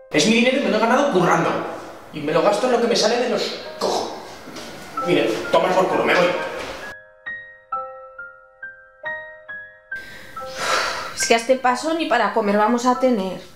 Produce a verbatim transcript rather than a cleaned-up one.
Es mi dinero y me lo he ganado currando. Y me lo gasto en lo que me sale de los cojones. Mire, toma por culo, me voy. Es que a este paso ni para comer vamos a tener.